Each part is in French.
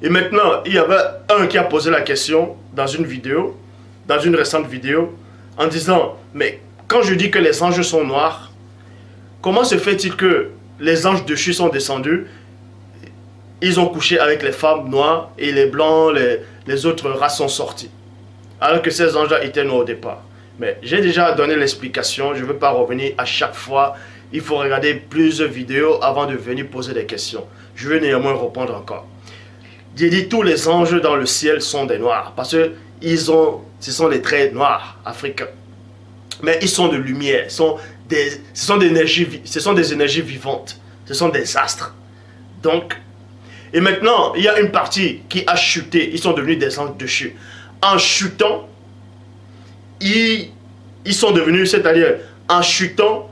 Et maintenant, il y avait un qui a posé la question dans une vidéo, dans une récente vidéo, en disant, mais quand je dis que les anges sont noirs, comment se fait-il que les anges déchus sont descendus, ils ont couché avec les femmes noires et les blancs, les autres races sont sortis, alors que ces anges-là étaient noirs au départ? Mais j'ai déjà donné l'explication, je ne veux pas revenir à chaque fois. Il faut regarder plusieurs vidéos avant de venir poser des questions. Je vais néanmoins répondre encore. J'ai dit tous les anges dans le ciel sont des noirs, parce que ce sont des traits noirs africains. Mais ils sont de lumière, ce sont des énergies vivantes, ce sont des astres. Donc, et maintenant, il y a une partie qui a chuté, ils sont devenus des anges déchus. En chutant, ils sont devenus, c'est-à-dire en chutant,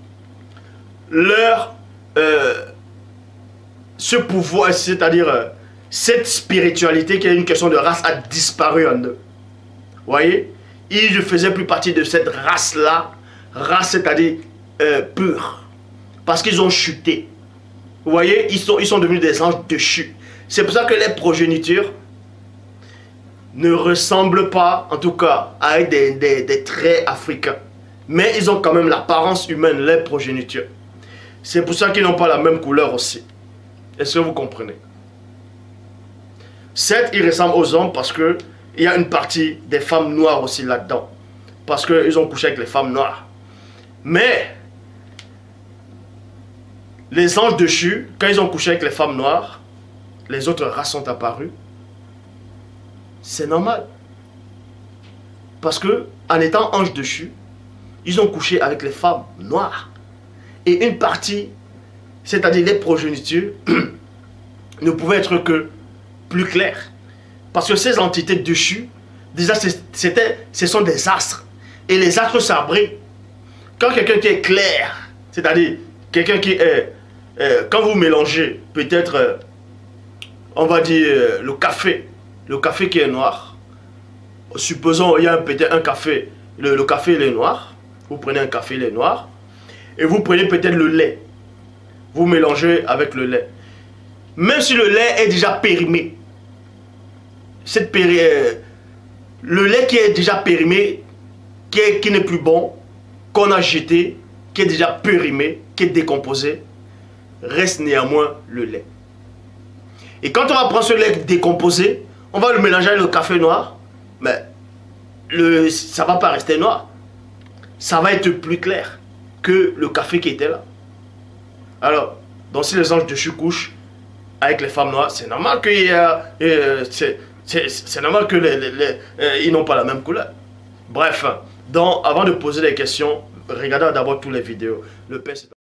ce pouvoir, c'est-à-dire cette spiritualité qui est une question de race a disparu en eux. Vous voyez? Ils ne faisaient plus partie de cette race-là, c'est-à-dire pure, parce qu'ils ont chuté. Vous voyez? Ils sont devenus des anges déchus. C'est pour ça que les progénitures ne ressemblent pas, en tout cas, avec des traits africains. Mais ils ont quand même l'apparence humaine, les progénitures. C'est pour ça qu'ils n'ont pas la même couleur aussi. Est-ce que vous comprenez? Certes, ils ressemblent aux hommes parce qu'il y a une partie des femmes noires aussi là-dedans. Parce qu'ils ont couché avec les femmes noires. Mais, les anges déchus, quand ils ont couché avec les femmes noires, les autres races sont apparues. C'est normal. Parce que, en étant anges déchus, ils ont couché avec les femmes noires. Et une partie, c'est-à-dire les progénitures, ne pouvaient être que plus claires. Parce que ces entités déchues, déjà, ce sont des astres. Et les astres s'abritent. Quand quelqu'un qui est clair, c'est-à-dire quelqu'un qui est... quand vous mélangez, peut-être, on va dire, le café qui est noir. Supposons il y a peut-être un café, le café il est noir. Vous prenez un café, il est noir. Et vous prenez peut-être le lait. Vous mélangez avec le lait. Même si le lait est déjà périmé. Le lait qui est déjà périmé, qui n'est plus bon, qu'on a jeté, qui est déjà périmé, qui est décomposé, reste néanmoins le lait. Et quand on va prendre ce lait décomposé, on va le mélanger avec le café noir, mais ça ne va pas rester noir. Ça va être plus clair que le café qui était là. Alors, donc si les anges déchus couchent avec les femmes noires, c'est normal qu'il y a... c'est normal qu'ils n'ont pas la même couleur. Bref, donc avant de poser des questions, regardez d'abord toutes les vidéos. Le père,